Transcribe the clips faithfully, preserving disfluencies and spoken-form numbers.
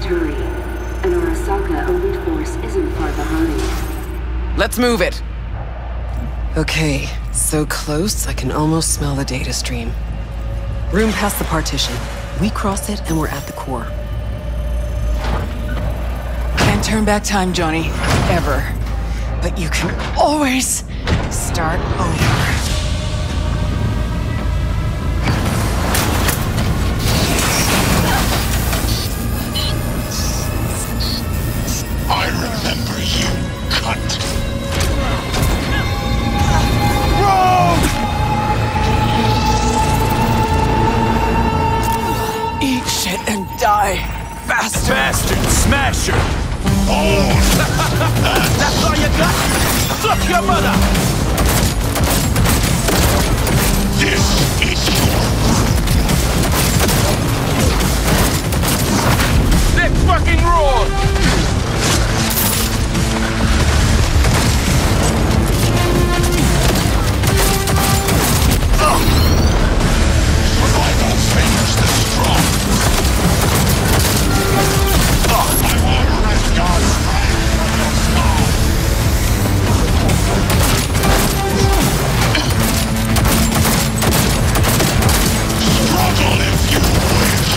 must hurry. And Arasaka elite force isn't far behind. Let's move it! Okay, so close I can almost smell the data stream. Room past the partition. We cross it and we're at the core. Can't turn back time, Johnny. Ever. But you can always start over. I remember you, cunt. Eat shit and die. Faster. Bastard smasher! Oh! That's all you got? Fuck your mother! This is your... Let's fucking roar! Survival favors the strong. I want to rest God's wrath from your skull. Struggle if you wish.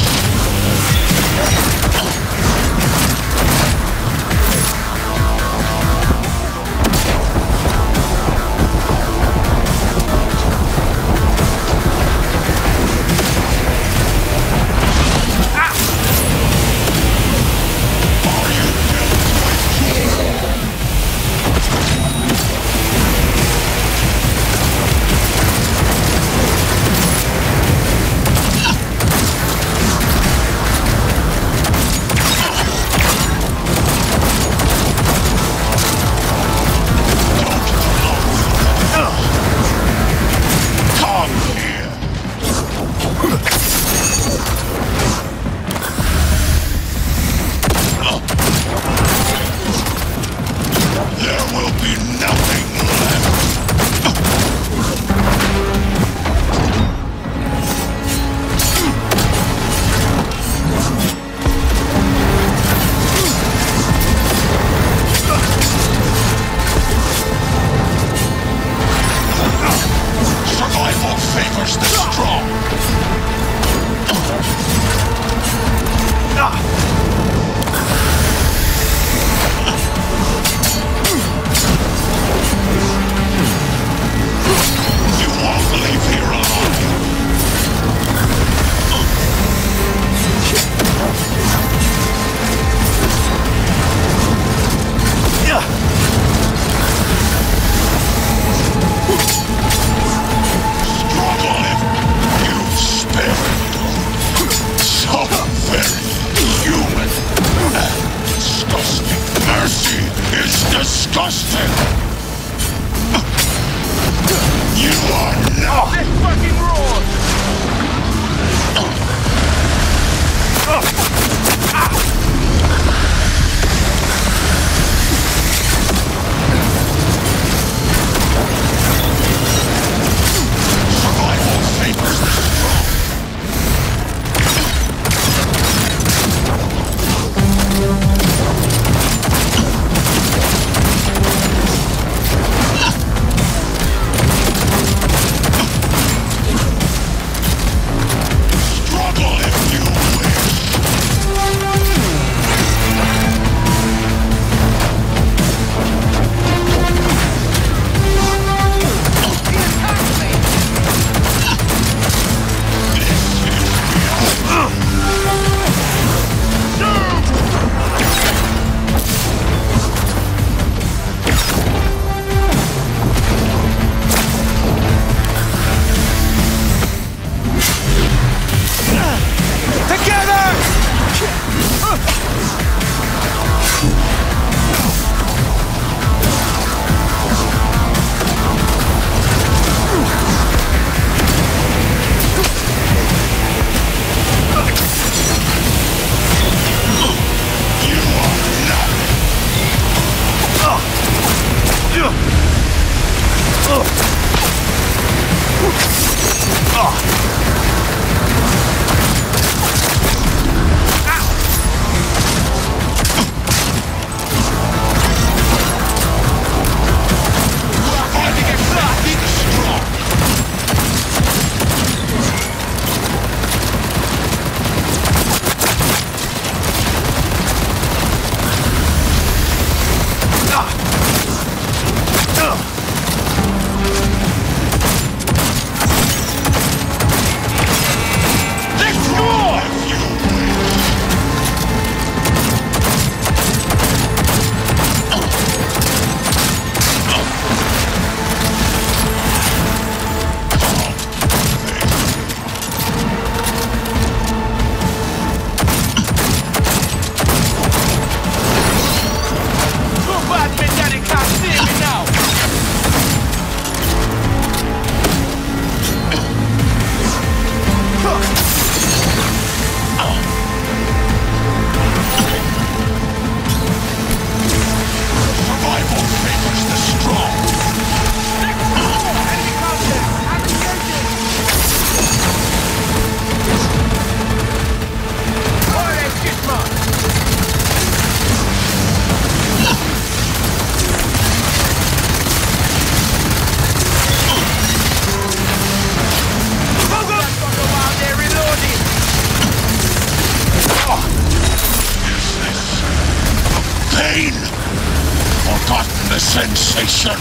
pain, forgotten the sensation.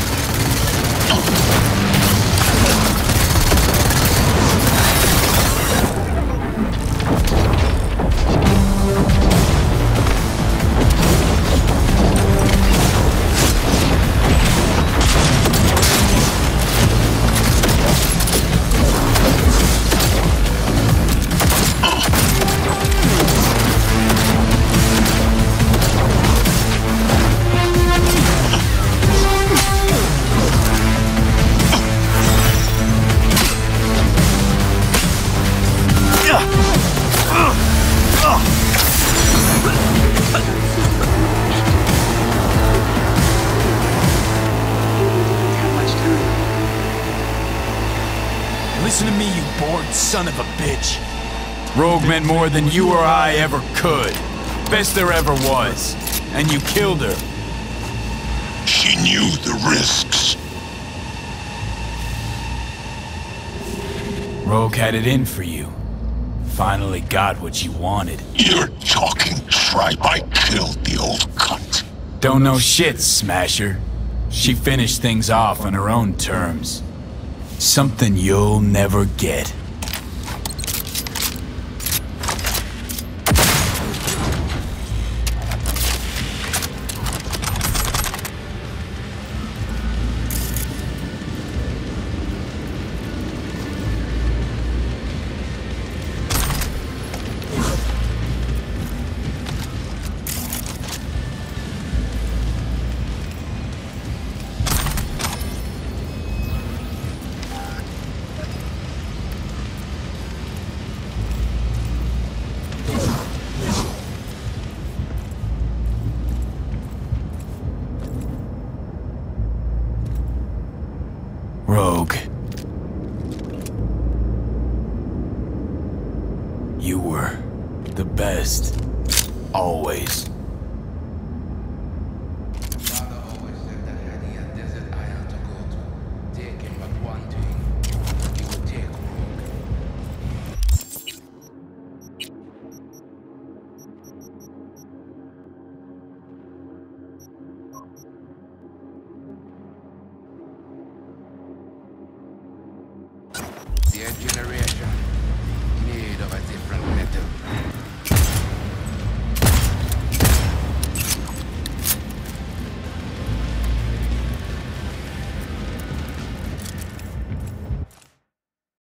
Listen to me, you bored son of a bitch. Rogue meant more than you or I ever could. Best there ever was. And you killed her. She knew the risks. Rogue had it in for you. Finally got what you wanted. You're talking tripe. I killed the old cunt. Don't know shit, Smasher. She finished things off on her own terms. Something you'll never get. Rogue. You were the best. Always. Father always said that had he a desert island to go to, take him but one thing. He would take Rogue. The generation need of a